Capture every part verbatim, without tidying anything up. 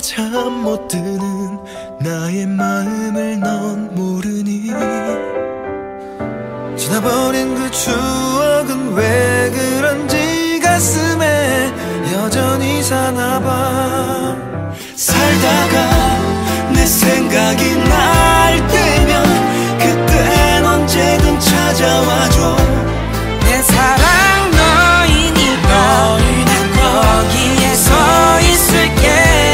잠 못 드는 나의 마음을 넌 모르니. 지나버린 그 추억은 왜 그런지 가슴에 여전히 사나봐. 살다가 내 생각이 날 때면 그땐 언제든 찾아와줘. 내 사랑 너이니까 난 거기에 서 있을게.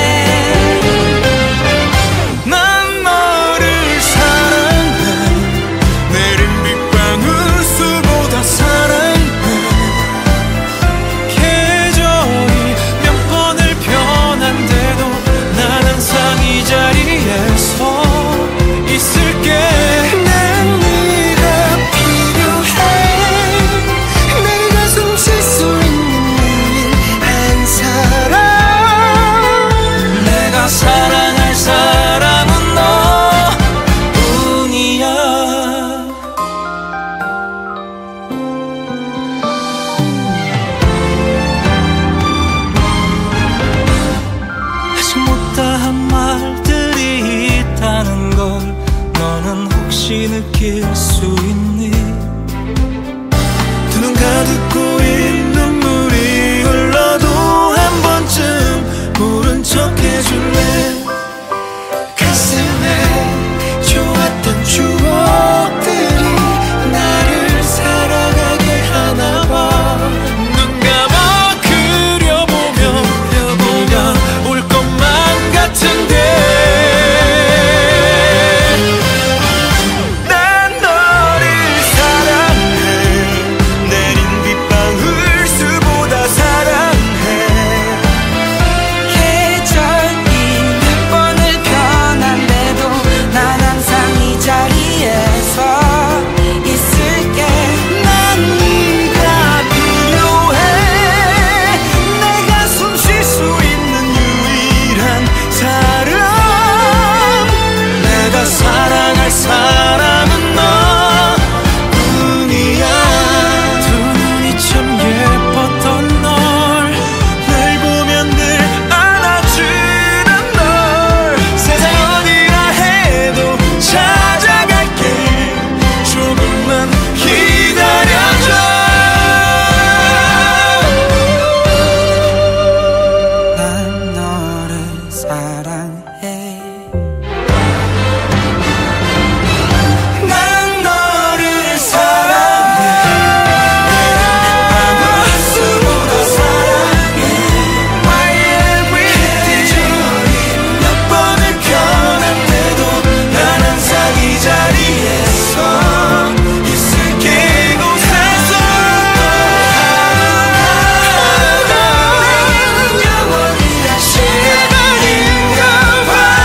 난 너를 사랑해. 내린 빗방울 수보다 사랑해. 계절이 몇 번을 변한데도 난 항상 이 자리에 서 있을게. 난 네가 필요해. 내가 숨 쉴 수 있는 유일한 사람. 내가 사랑할 사람은 너뿐이야. 아직 못다한 말들이 있다는 걸 너는 혹시 느낄 수 있니? 두 눈 가득 고인 눈물이 흘러도 한 번쯤 모른 척 해줄래? 가슴에 좋았던 추억들이 나를 살아가게 하나봐. 눈 감아 그려보면 뭐가 올 것만 같은데. 난 너를 사랑해. 내린 빗방울 수보다 사랑해. 계절이 몇 번을 변한데도 난 항상 이 자리에 서 있을게. 난 네가 필요해. 내가 숨 쉴 수 있는 유일한 사람. 내가 사랑할 사람은 너뿐이야. 두 눈이 참 예뻤던 널, 날 보면 늘 안아주는 널. 세상 어디라 해도 찾아갈게. 조금만 기다려줘. 난 너를 사랑해. 난 너를 사랑해. 내린 빗방울 수보다 사랑해. My everything. 몇 번을 변한데도 난 항상 이 자리에 서 있을게. 이곳에서 나는 영원히 시간인가 봐.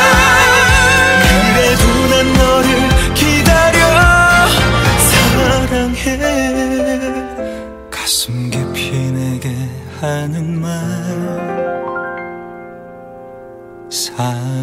그래도 난 너를 기다려. 사랑해. 가슴 깊이 내게 하는 말 사랑해.